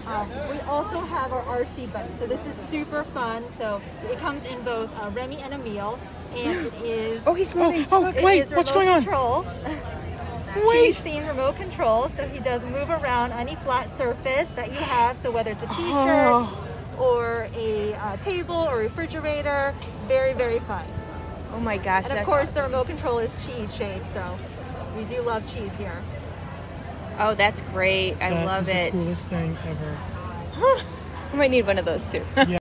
We also have our RC button. So this is super fun. So it comes in both Remy and Emil, and it is. Oh, he's moving. Oh, wait, what's going on? Control. Wait. Cheese themed remote control. So he does move around any flat surface that you have. So whether it's a t-shirt or a table or refrigerator, very, very fun. Oh my gosh, and of course, the remote control is cheese shaped, so we do love cheese here. Oh, that's great. I love it. That is the coolest thing ever. I might need one of those too. Yeah.